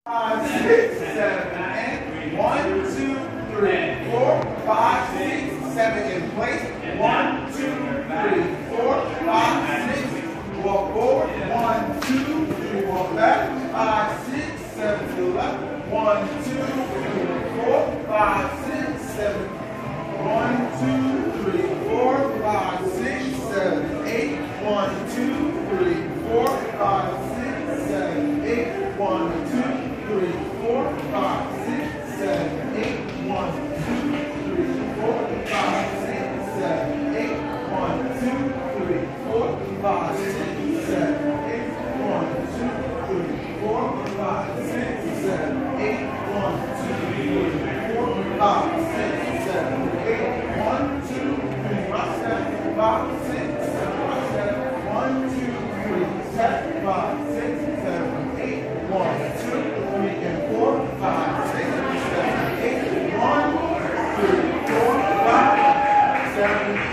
5, 6, 7, and 1, 2, 3, 4, 5, 6, 7 in place. 1, 2, 3, 4, 5, 6. Walk forward. 1, 2, 3. Walk back. 5, 6, 7 to the left. 1, 2, 3, 4, 5, 6, 7. 1, 2, 3, 4, 5, 6, 7, 8. 1, 2, 3, 4, 5, 6, 7, 8. 1, 2, 3, 4, 5, 6, 7, 8. 1, 2, 3, 4, 5, 6, 7, 8. 1, 2, 3, 4, 5, 6, 7, 8. 1, 2, 3, 4, 5, 6, 7, 8. 1, 2, 3, 4, 5, 6, 7, 8. 1, 2, 3, 5, 6, 7, 5, 7. 1, 2, 3, 7, 5, 6, 7, 8. 1, 2, 3, and 4, 5, 6, 7, 8. 1, 2, 3, 4, 5, 7,